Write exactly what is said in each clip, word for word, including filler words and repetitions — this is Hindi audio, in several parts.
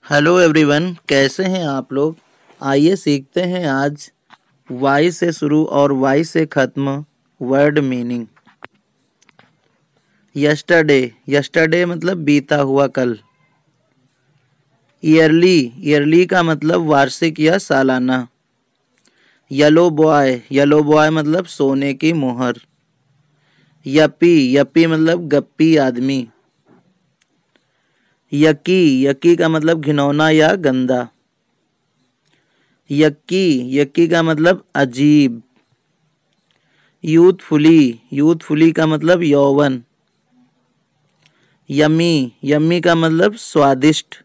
हेलो एवरीवन, कैसे हैं आप लोग। आइए सीखते हैं आज वाई से शुरू और वाई से खत्म वर्ड मीनिंग। यस्टरडे, यस्टरडे मतलब बीता हुआ कल। ईयरली, ईयरली का मतलब वार्षिक या सालाना। येलो बॉय, येलो बॉय मतलब सोने की मोहर। यप्पी, यप्पी मतलब गप्पी आदमी। यकी, यकी का मतलब घिनौना या गंदा। यक्की, यक्की का मतलब अजीब। यूथफुली, यूथफुली का मतलब यौवन। यम्मी, यम्मी का मतलब स्वादिष्ट।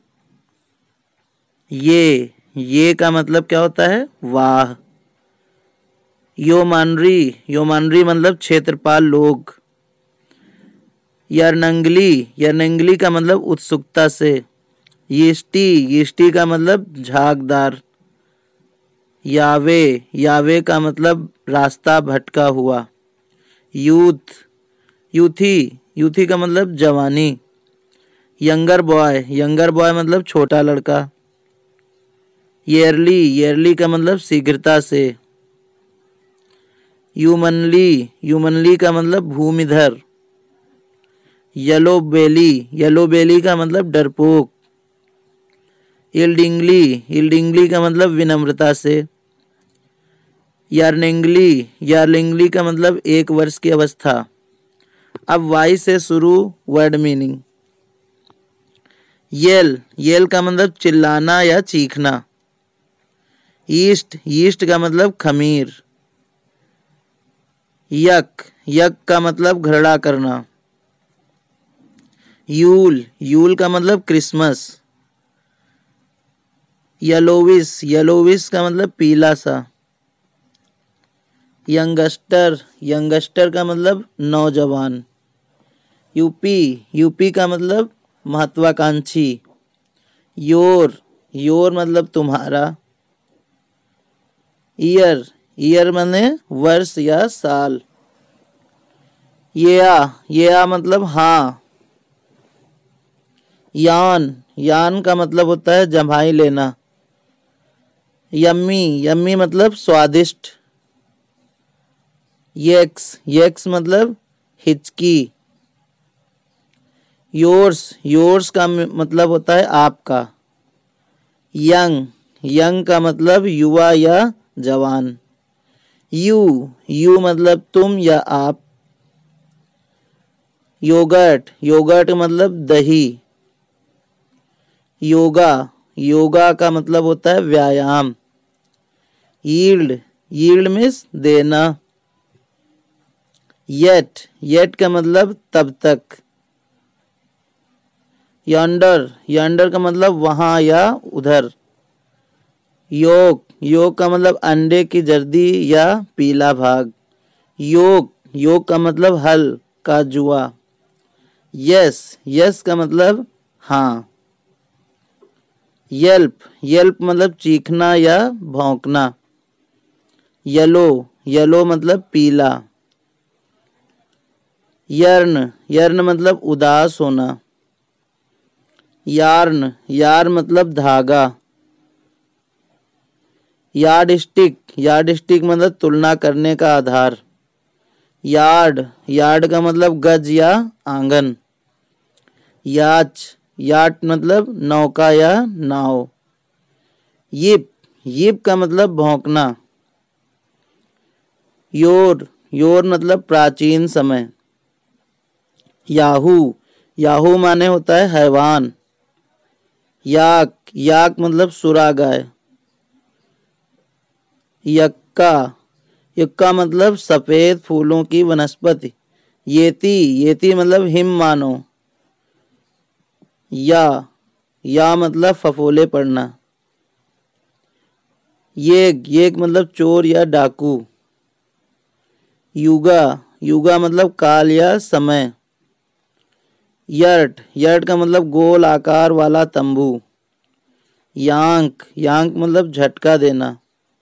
ये, ये का मतलब क्या होता है, वाह। योमानरी, योमानरी मतलब क्षेत्रपाल लोग। यरनंगली, यरनंगली का मतलब उत्सुकता से। यिष्टि, यिष्टि का मतलब झागदार। यावे, यावे का मतलब रास्ता भटका हुआ। यूथ, यूथी, यूथी का मतलब जवानी। यंगर बॉय, यंगर बॉय मतलब छोटा लड़का। ईयरली, ईयरली का मतलब शीघ्रता से। ह्यूमनली, ह्यूमनली का मतलब भूमिधर। येलो बेली, येलो बेली का मतलब डरपोक। यील्डिंगली, यील्डिंगली का मतलब विनम्रता से। यार्निंगली, यार्निंगली का मतलब एक वर्ष की अवस्था। अब वाई से शुरू वर्ड मीनिंग। येल, येल का मतलब चिल्लाना या चीखना। ईस्ट, ईस्ट का मतलब खमीर। यक, यक का मतलब घृणा करना। यूल, यूल का मतलब क्रिसमस। येलोविस, येलोविस का मतलब पीला सा। यंगस्टर, यंगस्टर का मतलब नौजवान। यूपी, यूपी का मतलब महत्वाकांक्षी। योर, योर मतलब तुम्हारा। ईयर, ईयर माने वर्ष या साल। येया, येया मतलब हाँ। यान, यान का मतलब होता है जम्हाई लेना। यम्मी, यम्मी मतलब स्वादिष्ट। यक्स, यक्स मतलब हिचकी। योर्स, योर्स का मतलब होता है आपका। यंग, यंग का मतलब युवा या जवान। यू, यू मतलब तुम या आप। योगर्ट, योगर्ट मतलब दही। योगा, योगा का मतलब होता है व्यायाम। यील्ड, यील्ड मीन्स देना। येट, येट का मतलब तब तक। यंडर, यंडर का मतलब वहां या उधर। योक, योक का मतलब अंडे की जर्दी या पीला भाग। योक, योक का मतलब हल का जुआ। यस, यस का मतलब हाँ। यल्प, यल्प मतलब चीखना या भौंकना। येलो, येलो मतलब पीला। यर्न, यर्न मतलब उदास होना। यार्न, यार्न मतलब धागा। यार्ड स्टिक, यार्ड स्टिक मतलब तुलना करने का आधार। यार्ड, यार्ड का मतलब गज या आंगन। याच, याट मतलब नौका या नाव। यिप, यिप का मतलब भौंकना। योर, योर मतलब प्राचीन समय। याहू, याहू माने होता है हैवान। याक, याक मतलब सुरा गाय। यक्का, यक्का मतलब सफेद फूलों की वनस्पति। येती, येती मतलब हिम मानो। या, या मतलब फफोले पड़ना। येग, येग मतलब चोर या डाकू। युगा, युगा मतलब काल या समय। यर्ट, यर्ट का मतलब गोल आकार वाला तंबू। यांक, यांक मतलब झटका देना।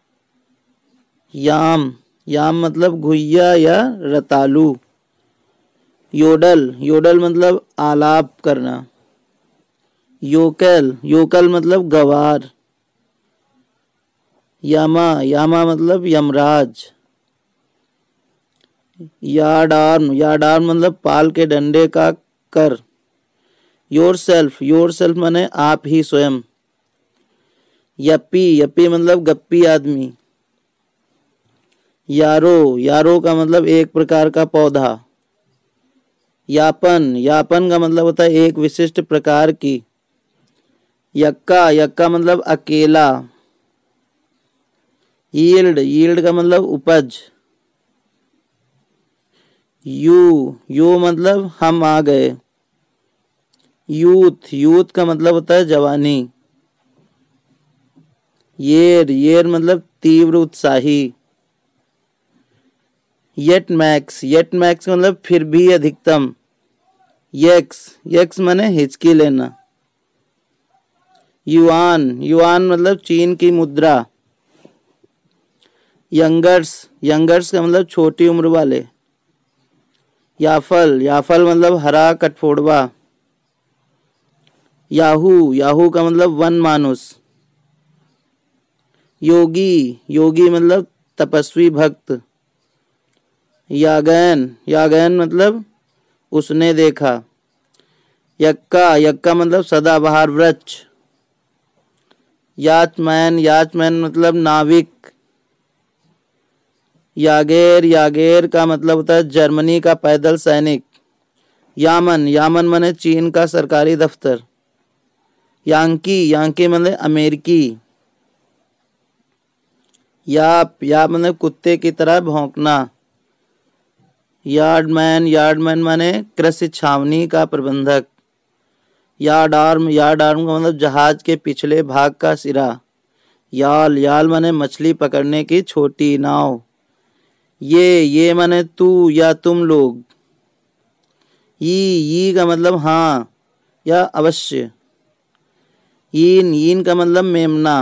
याम, याम मतलब घुइया या रतालू। योडल, योडल मतलब आलाप करना। योकल, योकल मतलब गवार। यामा, यामा मतलब Yamraj. Yard arm, yard arm मतलब पाल के डंडे का कर। योर सेल्फ, योर सेल्फ माने आप ही स्वयं। यप्पी, यप्पी मतलब गप्पी आदमी। यारो, यारो का मतलब एक प्रकार का पौधा। यापन, यापन का मतलब होता है एक विशिष्ट प्रकार की। यक्का, यक्का मतलब अकेला। यील्ड, यील्ड का मतलब उपज। यू, यू मतलब हम आ गए। यूथ, यूथ का मतलब होता है जवानी। येर, येर मतलब तीव्र उत्साही। येट मैक्स, येट मैक्स मतलब फिर भी अधिकतम। यक्स, यक्स माने हिचकी लेना। युआन, युआन मतलब चीन की मुद्रा। यंगर्स, यंगर्स का मतलब छोटी उम्र वाले। याफल, याफल मतलब हरा कठफोड़वा। याहू, याहू का मतलब वन मानुस। योगी, योगी मतलब तपस्वी भक्त। यागैन, यागैन मतलब उसने देखा। यक्का, यक्का मतलब सदाबहार वृक्ष। याचमैन, याचमैन मतलब नाविक। यागेर, यागेर का मतलब होता है जर्मनी का पैदल सैनिक। यामन, यामन माने चीन का सरकारी दफ्तर। यांकी, यांकी मतलब अमेरिकी। याप, याप मतलब कुत्ते की तरह भौंकना। यार्डमैन, यार्डमैन माने कृषि छावनी का प्रबंधक। यार्ड आर्म, यार्ड आर्म का मतलब जहाज के पिछले भाग का सिरा। याल, याल माने मछली पकड़ने की छोटी नाव। ये, ये माने तू या तुम लोग। ई, ई का मतलब हाँ या अवश्य। ईन, ईन का मतलब मेमना।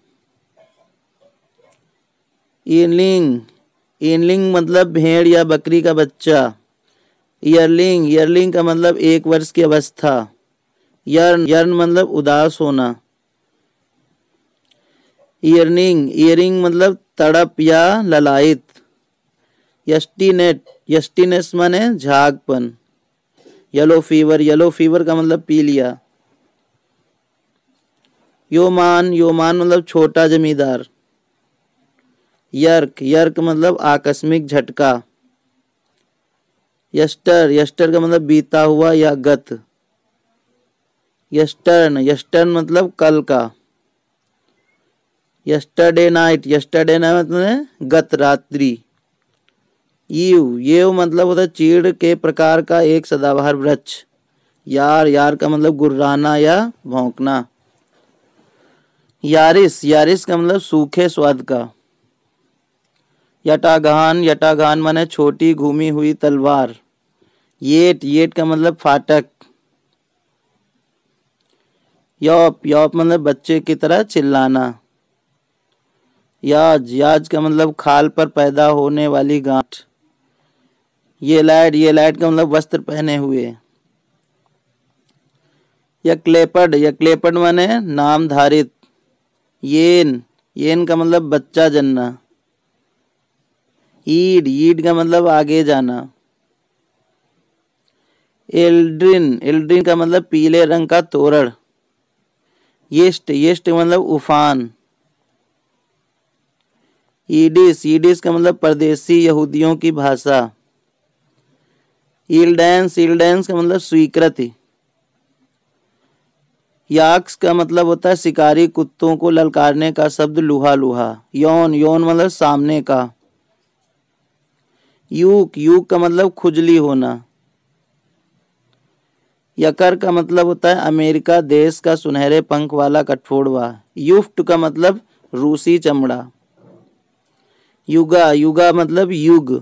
ईनलिंग, ईनलिंग मतलब भेड़ या बकरी का बच्चा। ईयरलिंग, ईयरलिंग का मतलब एक वर्ष की अवस्था। यर्न, यर्न मतलब उदास होना। ईयरनिंग, ईयरिंग मतलब तड़प या ललायत। यस्टीनेट, यस्टीनेस माने झागपन। येलो फीवर, येलो फीवर का मतलब पीलिया। योमान, योमान मतलब छोटा जमींदार। यर्क, यर्क मतलब आकस्मिक झटका। यस्टर, यस्टर का मतलब बीता हुआ या गत। यस्टर्न, यस्टर्न मतलब कल का। यस्टरडे नाइट, यस्टरडे नाइट मतलब गत रात्रि। यू, ये मतलब होता है चीड़ के प्रकार का एक सदाबहार वृक्ष। यार, यार का मतलब गुर्राना या भौंकना। यारिस, यारिस का मतलब सूखे स्वाद का। यटागान, यटागान माने छोटी घूमी हुई तलवार। येट, येट का मतलब फाटक। यौप, यौप मतलब बच्चे की तरह चिल्लाना। याज, याज का मतलब खाल पर पैदा होने वाली गांठ। ये लाइट, ये लाइट का मतलब वस्त्र पहने हुए। यक्लेपड, यक्लेपड माने नाम धारित। येन, येन का मतलब बच्चा जनना। ईड, ईड का मतलब आगे जाना। एल्ड्रिन, एल्ड्रिन का मतलब पीले रंग का तोरण। यीस्ट, यीस्ट मतलब उफान। ईडिस, ईडिस का मतलब परदेसी यहूदियों की भाषा। ईल्डेंस, ईल्डेंस का मतलब स्वीकृति। याक्स का मतलब होता है शिकारी कुत्तों को ललकारने का शब्द लूहा लूहा। यौन, यौन मतलब सामने का। यूक, यूक का मतलब खुजली होना। यकर का मतलब होता है अमेरिका देश का सुनहरे पंख वाला कठफोड़वा। युफ्ट का मतलब रूसी चमड़ा। युगा, युगा मतलब युग।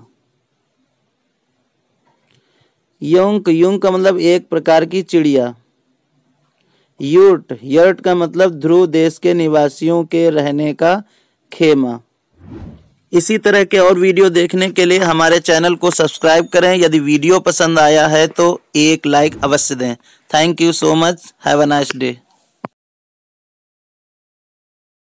युंक, युंक का मतलब एक प्रकार की चिड़िया। यूट, यर्ट का मतलब ध्रुव देश के निवासियों के रहने का खेमा। इसी तरह के और वीडियो देखने के लिए हमारे चैनल को सब्सक्राइब करें। यदि वीडियो पसंद आया है तो एक लाइक अवश्य दें। Thank you so much. Have a nice day.